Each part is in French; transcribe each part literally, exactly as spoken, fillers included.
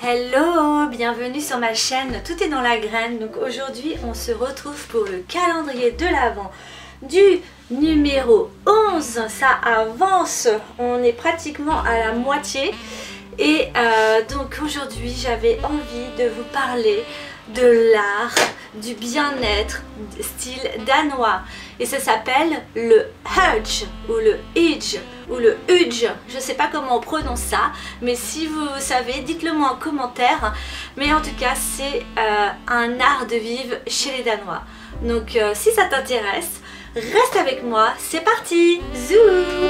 Hello, bienvenue sur ma chaîne Tout est dans la graine. Donc aujourd'hui on se retrouve pour le calendrier de l'Avent du numéro onze. Ça avance, on est pratiquement à la moitié. Et euh, donc aujourd'hui j'avais envie de vous parler de l'art du bien-être style danois. Et ça s'appelle le Hudge ou le Hidge ou le Hudge. Je ne sais pas comment on prononce ça, mais si vous savez, dites-le moi en commentaire. Mais en tout cas, c'est euh, un art de vivre chez les Danois. Donc euh, si ça t'intéresse, reste avec moi, c'est parti. Zou.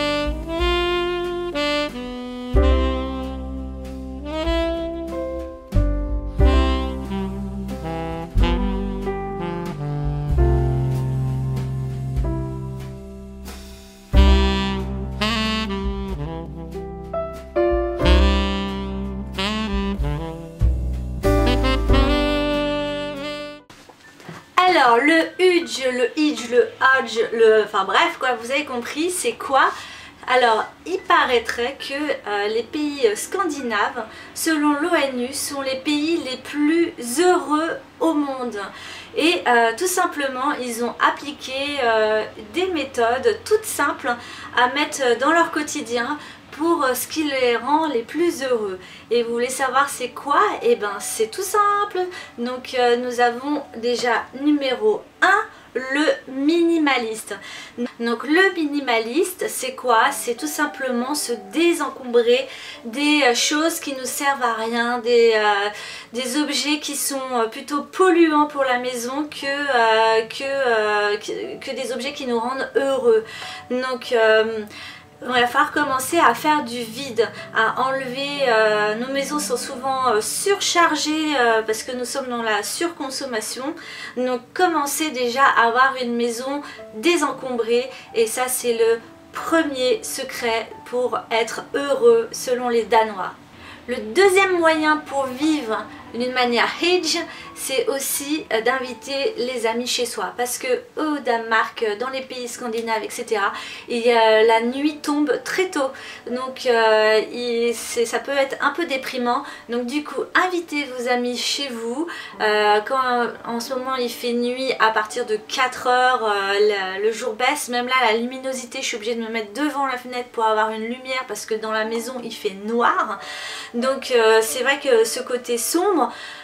Alors le Hudge, le Hidge, le Hudge, le... enfin bref quoi, vous avez compris, c'est quoi? Alors il paraîtrait que euh, les pays scandinaves, selon l'ONU, sont les pays les plus heureux au monde. Et euh, tout simplement, ils ont appliqué euh, des méthodes toutes simples à mettre dans leur quotidien pour ce qui les rend les plus heureux. Et vous voulez savoir c'est quoi? Et ben c'est tout simple. Donc euh, nous avons déjà numéro un, le minimaliste. Donc le minimaliste c'est quoi? C'est tout simplement se désencombrer des choses qui nous servent à rien, des, euh, des objets qui sont plutôt polluants pour la maison que, euh, que, euh, que, que des objets qui nous rendent heureux. Donc euh, il va falloir commencer à faire du vide, à enlever, euh, nos maisons sont souvent euh, surchargées euh, parce que nous sommes dans la surconsommation. Donc commencer déjà à avoir une maison désencombrée, et ça c'est le premier secret pour être heureux selon les Danois. Le deuxième moyen pour vivre d'une manière Hidge, c'est aussi d'inviter les amis chez soi, parce que au Danemark, dans les pays scandinaves, et cetera, il y a, la nuit tombe très tôt, donc euh, il, ça peut être un peu déprimant. Donc du coup, invitez vos amis chez vous. Euh, quand en ce moment il fait nuit à partir de quatre heures, euh, le, le jour baisse, même là la luminosité, je suis obligée de me mettre devant la fenêtre pour avoir une lumière parce que dans la maison il fait noir. Donc euh, c'est vrai que ce côté sombre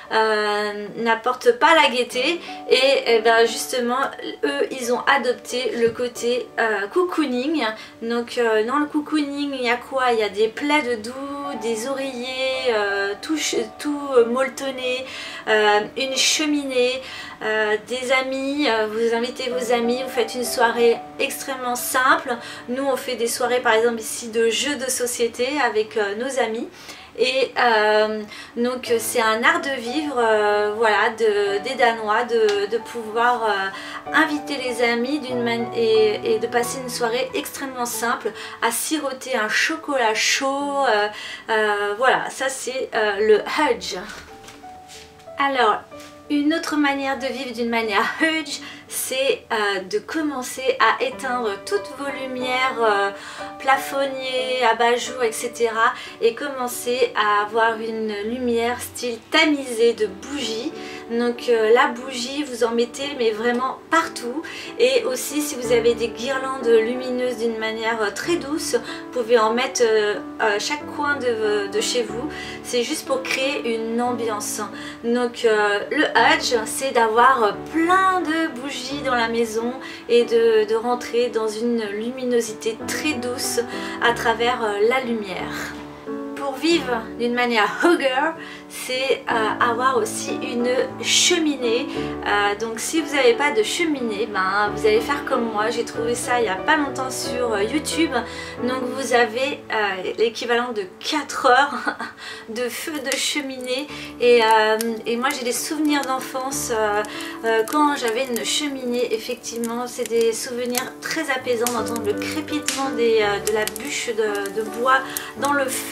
Euh, n'apporte pas la gaieté, et, et ben justement eux ils ont adopté le côté euh, cocooning. Donc euh, dans le cocooning il y a quoi? Il y a des plaids doux, des oreillers euh, tout, tout euh, molletonnés, euh, une cheminée, euh, des amis, euh, vous invitez vos amis, vous faites une soirée extrêmement simple. Nous on fait des soirées par exemple ici de jeux de société avec euh, nos amis. Et euh, donc c'est un art de vivre, euh, voilà, de, des Danois, de, de pouvoir euh, inviter les amis d'une man et, et de passer une soirée extrêmement simple, à siroter un chocolat chaud. Euh, euh, voilà, ça c'est euh, le Hudge. Alors, une autre manière de vivre d'une manière Hudge, c'est euh, de commencer à éteindre toutes vos lumières euh, plafonniers, abat-jour, et cetera. Et commencer à avoir une lumière style tamisée de bougies. Donc euh, la bougie, vous en mettez mais vraiment partout. Et aussi si vous avez des guirlandes lumineuses d'une manière euh, très douce, vous pouvez en mettre euh, à chaque coin de, de chez vous. C'est juste pour créer une ambiance. Donc euh, le Hudge, c'est d'avoir plein de bougies dans la maison et de, de rentrer dans une luminosité très douce à travers euh, la lumière. Pour vivre d'une manière Hugger, c'est euh, avoir aussi une cheminée. Euh, donc si vous n'avez pas de cheminée, ben, vous allez faire comme moi. J'ai trouvé ça il n'y a pas longtemps sur euh, YouTube. Donc vous avez euh, l'équivalent de quatre heures de feu de cheminée. Et, euh, et moi j'ai des souvenirs d'enfance euh, euh, quand j'avais une cheminée. Effectivement, c'est des souvenirs très apaisants d'entendre le crépitement des, euh, de la bûche de, de bois dans le feu.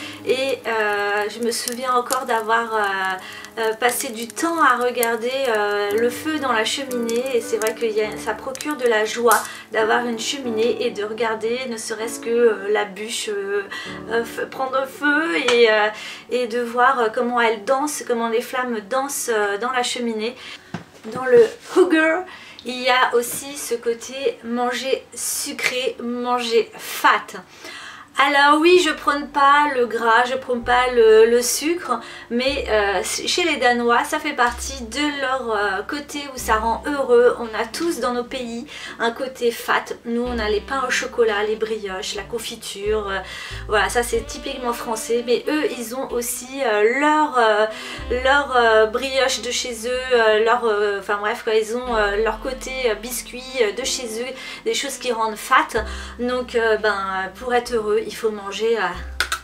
et euh, je me souviens encore d'avoir euh, euh, passé du temps à regarder euh, le feu dans la cheminée, et c'est vrai que y a, ça procure de la joie d'avoir une cheminée et de regarder ne serait-ce que euh, la bûche euh, euh, prendre feu et, euh, et de voir comment elle danse, comment les flammes dansent euh, dans la cheminée. Dans le hygge, il y a aussi ce côté manger sucré, manger fat. Alors oui, je prône pas le gras, je prône pas le, le sucre, mais euh, chez les Danois, ça fait partie de leur euh, côté où ça rend heureux. On a tous dans nos pays un côté fat. Nous, on a les pains au chocolat, les brioches, la confiture. Euh, voilà, ça c'est typiquement français. Mais eux, ils ont aussi euh, leur, euh, leur euh, brioche de chez eux, euh, leur, euh, enfin bref, quoi, ils ont euh, leur côté euh, biscuit euh, de chez eux, des choses qui rendent fat. Donc, euh, ben, pour être heureux, il faut manger euh...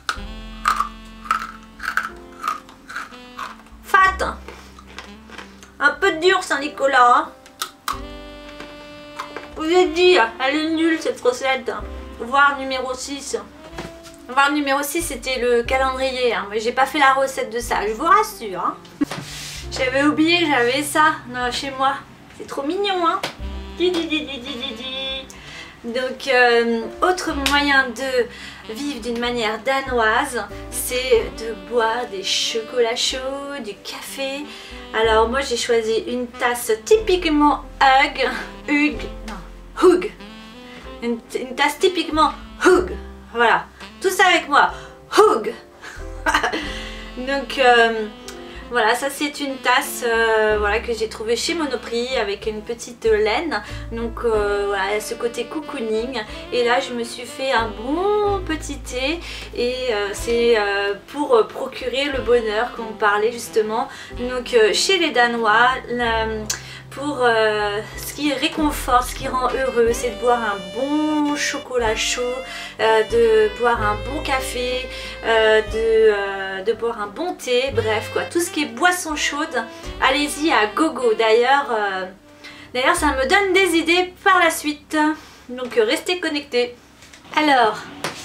fat. Un peu dur Saint-Nicolas. Hein. Vous avez dit, elle est nulle cette recette. Voir numéro six. Voir numéro six, c'était le calendrier. Hein. Mais j'ai pas fait la recette de ça, je vous rassure. Hein. J'avais oublié que j'avais ça non, chez moi. C'est trop mignon. Hein. Di, di, di, di, di, di, di. Donc, euh, autre moyen de vivre d'une manière danoise, c'est de boire des chocolats chauds, du café. Alors moi j'ai choisi une tasse typiquement Hygge, Hygge, non, Hygge. Une, une tasse typiquement Hygge. Voilà, tout ça avec moi, Hygge. Donc euh, voilà, ça c'est une tasse euh, voilà, que j'ai trouvée chez Monoprix avec une petite laine. Donc euh, voilà, ce côté cocooning. Et là je me suis fait un bon petit thé. Et euh, c'est euh, pour euh, procurer le bonheur qu'on parlait justement. Donc euh, chez les Danois, la, pour euh, ce qui réconforte, ce qui rend heureux, c'est de boire un bon chocolat chaud, euh, de boire un bon café, euh, de, euh, de boire un bon thé, bref quoi, tout ce qui est boisson chaude, allez-y à gogo. D'ailleurs, euh, d'ailleurs ça me donne des idées par la suite, donc euh, restez connectés. Alors,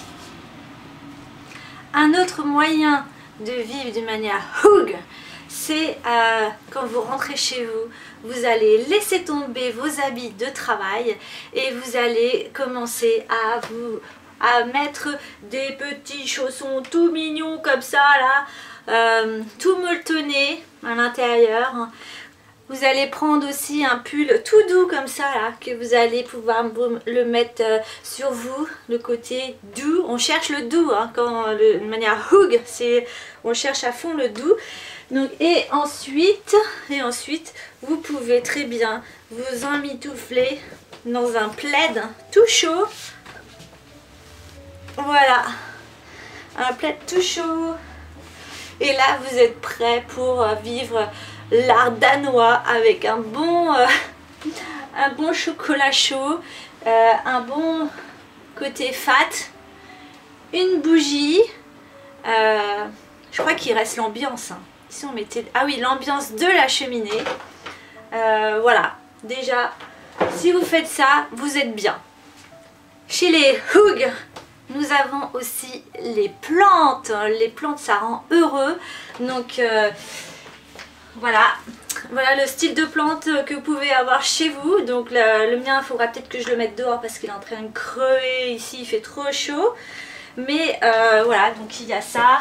un autre moyen de vivre d'une manière hygge, c'est euh, quand vous rentrez chez vous, vous allez laisser tomber vos habits de travail et vous allez commencer à vous à mettre des petits chaussons tout mignons comme ça là, euh, tout molletonnés à l'intérieur. Vous allez prendre aussi un pull tout doux comme ça là, que vous allez pouvoir le mettre euh, sur vous, le côté doux. On cherche le doux, hein, quand le, de manière hygge, c'est on cherche à fond le doux. Donc, et ensuite, et ensuite, vous pouvez très bien vous emmitoufler dans un plaid tout chaud. Voilà, un plaid tout chaud. Et là, vous êtes prêt pour vivre l'art danois avec un bon, euh, un bon chocolat chaud, euh, un bon côté fat, une bougie. Euh, je crois qu'il reste l'ambiance. Hein. Si on mettait... Ah oui, l'ambiance de la cheminée. Euh, voilà, déjà, si vous faites ça, vous êtes bien. Chez les hygge, nous avons aussi les plantes. Les plantes, ça rend heureux. Donc, euh, voilà. Voilà le style de plante que vous pouvez avoir chez vous. Donc, le, le mien, il faudra peut-être que je le mette dehors parce qu'il est en train de crever. Ici, il fait trop chaud. Mais euh, voilà, donc il y a ça.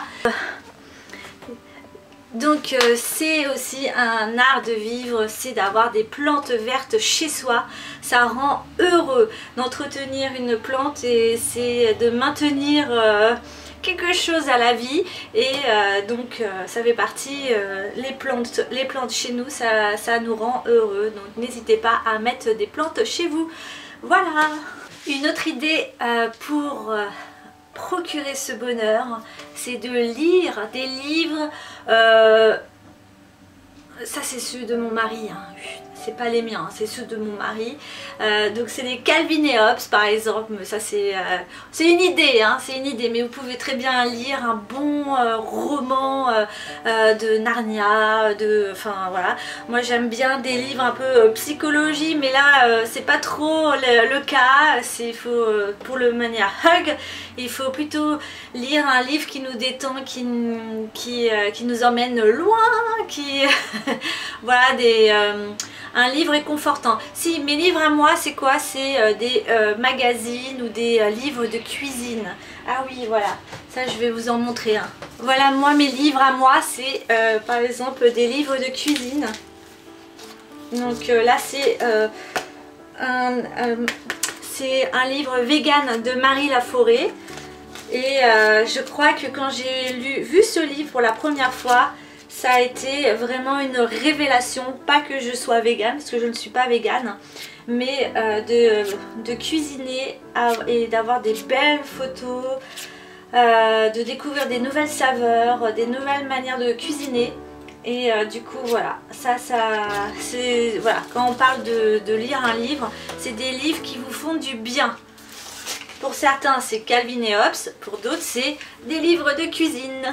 Donc euh, c'est aussi un art de vivre, c'est d'avoir des plantes vertes chez soi. Ça rend heureux d'entretenir une plante et c'est de maintenir euh, quelque chose à la vie. Et euh, donc euh, ça fait partie, euh, les, plantes, les plantes chez nous, ça, ça nous rend heureux. Donc n'hésitez pas à mettre des plantes chez vous. Voilà. Une autre idée euh, pour... Euh, procurer ce bonheur, c'est de lire des livres euh, ça c'est ceux de mon mari, hein. C'est pas les miens, c'est ceux de mon mari. Euh, donc c'est des Calvin et Hobbes par exemple, ça c'est euh, c'est une idée, hein, c'est une idée, mais vous pouvez très bien lire un bon euh, roman euh, euh, de Narnia, de, enfin voilà. Moi j'aime bien des livres un peu euh, psychologie, mais là euh, c'est pas trop le, le cas. C'est faut euh, pour le manière hug, il faut plutôt lire un livre qui nous détend, qui qui, euh, qui nous emmène loin, qui voilà des euh, un livre réconfortant. Si, mes livres à moi, c'est quoi? C'est euh, des euh, magazines ou des euh, livres de cuisine. Ah oui, voilà. Ça, je vais vous en montrer un. Voilà, moi, mes livres à moi, c'est euh, par exemple des livres de cuisine. Donc euh, là, c'est euh, un, euh, c'est un livre vegan de Marie Laforêt. Et euh, je crois que quand j'ai lu, vu ce livre pour la première fois, ça a été vraiment une révélation, pas que je sois végane, parce que je ne suis pas végane, mais euh, de, de cuisiner et d'avoir des belles photos, euh, de découvrir des nouvelles saveurs, des nouvelles manières de cuisiner. Et euh, du coup voilà, ça, ça, c'est, voilà, quand on parle de, de lire un livre, c'est des livres qui vous font du bien. Pour certains c'est Calvin et Hobbes, pour d'autres c'est des livres de cuisine.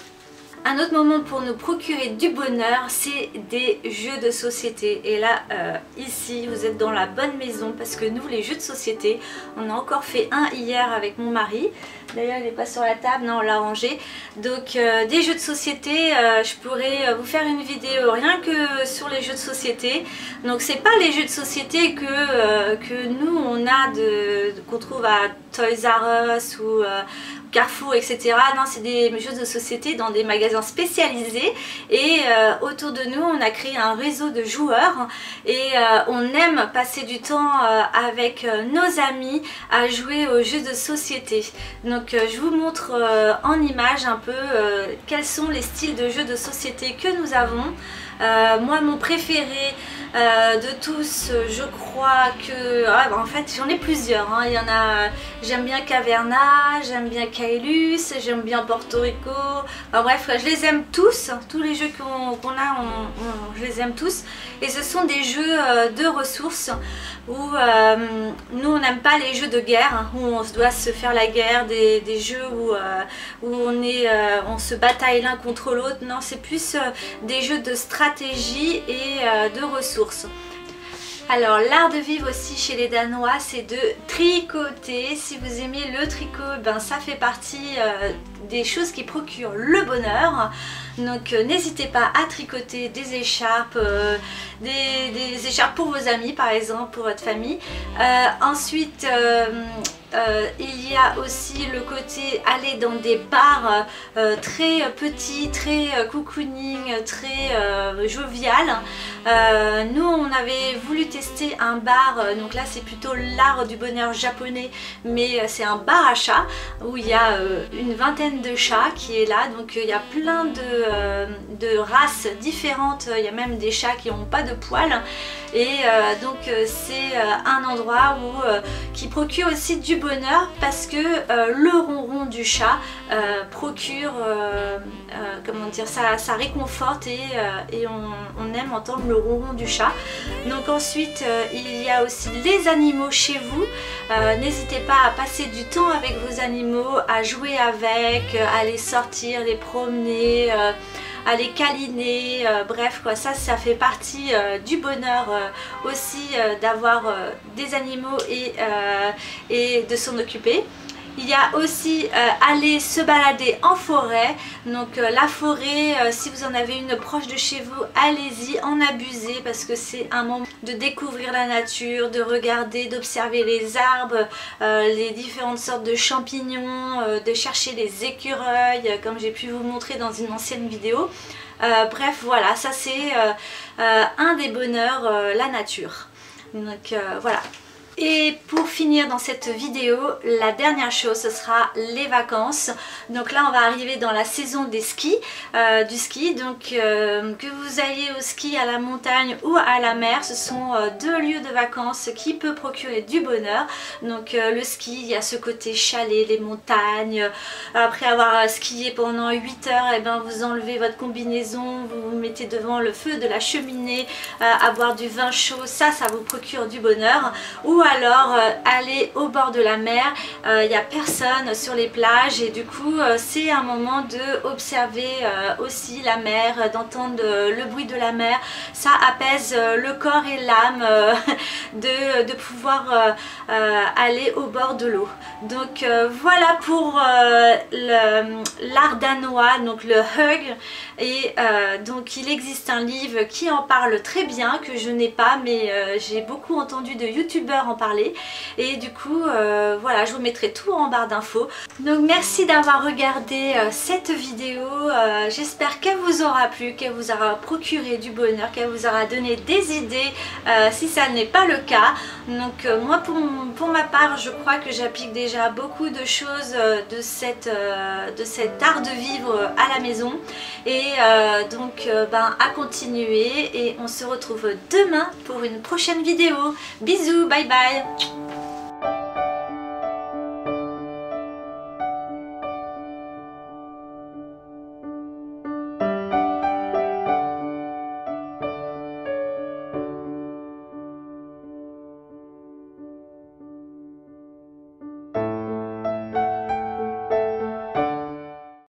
Un autre moment pour nous procurer du bonheur, c'est des jeux de société. Et là, euh, ici, vous êtes dans la bonne maison parce que nous, les jeux de société, on a encore fait un hier avec mon mari. D'ailleurs, il n'est pas sur la table, non, on l'a rangé. Donc, euh, des jeux de société, euh, je pourrais vous faire une vidéo rien que sur les jeux de société. Donc, c'est pas les jeux de société que, euh, que nous, on a, de, qu'on trouve à Toys R Us ou euh, Carrefour, et cetera. Non, c'est des jeux de société dans des magasins spécialisés. Et euh, autour de nous, on a créé un réseau de joueurs. Et euh, on aime passer du temps euh, avec euh, nos amis à jouer aux jeux de société. Donc, euh, je vous montre euh, en image un peu euh, quels sont les styles de jeux de société que nous avons. Euh, moi, mon préféré euh, de tous, je crois que... Ah, bah, en fait, j'en ai plusieurs. Hein. Il y en a... J'aime bien Caverna, j'aime bien Caylus, j'aime bien Porto Rico. Enfin, bref, je les aime tous. Tous les jeux qu'on qu'on a, on, on, je les aime tous. Et ce sont des jeux euh, de ressources où euh, nous, on n'aime pas les jeux de guerre, hein, où on doit se faire la guerre, des, des jeux où, euh, où on, est, euh, on se bataille l'un contre l'autre. Non, c'est plus euh, des jeux de stratégie et euh, de ressources. Alors, l'art de vivre aussi chez les Danois, c'est de tricoter. Si vous aimez le tricot, ben, ça fait partie euh, des choses qui procurent le bonheur. Donc euh, n'hésitez pas à tricoter des écharpes, euh, des, des écharpes pour vos amis par exemple, pour votre famille. Euh, ensuite, euh, euh, il y a aussi le côté aller dans des bars euh, très petits, très euh, cocooning, très euh, jovial. Euh, nous on avait voulu tester un bar, euh, donc là c'est plutôt l'art du bonheur japonais, mais euh, c'est un bar à chats où il y a euh, une vingtaine de chats qui est là, donc euh, il y a plein de, euh, de races différentes, il y a même des chats qui n'ont pas de poils. Et euh, donc euh, c'est euh, un endroit où, euh, qui procure aussi du bonheur parce que euh, le ronron du chat euh, procure, euh, euh, comment dire, ça, ça réconforte et, euh, et on, on aime entendre le ronron du chat. Donc ensuite euh, il y a aussi les animaux chez vous. Euh, n'hésitez pas à passer du temps avec vos animaux, à jouer avec, à les sortir, les promener, euh, à les câliner, euh, bref quoi, ça ça fait partie euh, du bonheur euh, aussi euh, d'avoir euh, des animaux et, euh, et de s'en occuper. Il y a aussi euh, aller se balader en forêt. Donc euh, la forêt, euh, si vous en avez une proche de chez vous, allez-y, en abusez parce que c'est un moment de découvrir la nature, de regarder, d'observer les arbres, euh, les différentes sortes de champignons, euh, de chercher les écureuils, euh, comme j'ai pu vous montrer dans une ancienne vidéo. Euh, bref, voilà, ça c'est euh, euh, un des bonheurs, euh, la nature. Donc euh, voilà. Et pour finir dans cette vidéo, la dernière chose ce sera les vacances. Donc là on va arriver dans la saison des skis, euh, du ski. Donc euh, que vous ayez au ski, à la montagne ou à la mer, ce sont euh, deux lieux de vacances qui peuvent procurer du bonheur. Donc euh, le ski, il y a ce côté chalet, les montagnes. Après avoir skié pendant huit heures, et ben vous enlevez votre combinaison, vous vous mettez devant le feu de la cheminée euh, à boire du vin chaud, ça, ça vous procure du bonheur. Ou alors euh, aller au bord de la mer, il euh, n'y a personne sur les plages et du coup euh, c'est un moment de observer euh, aussi la mer, euh, d'entendre euh, le bruit de la mer. Ça apaise euh, le corps et l'âme euh, de, de pouvoir euh, euh, aller au bord de l'eau. Donc euh, voilà pour euh, l'art danois, donc le hug. Et euh, donc il existe un livre qui en parle très bien, que je n'ai pas, mais euh, j'ai beaucoup entendu de youtubeurs en parler. Et du coup euh, voilà, je vous mettrai tout en barre d'infos. Donc merci d'avoir regardé euh, cette vidéo. euh, J'espère qu'elle vous aura plu, qu'elle vous aura procuré du bonheur, qu'elle vous aura donné des idées euh, si ça n'est pas le cas. Donc euh, moi pour, pour ma part, je crois que j'applique déjà beaucoup de choses euh, de, cette, euh, de cet art de vivre à la maison. Et euh, donc euh, ben, à continuer, et on se retrouve demain pour une prochaine vidéo. Bisous, bye bye.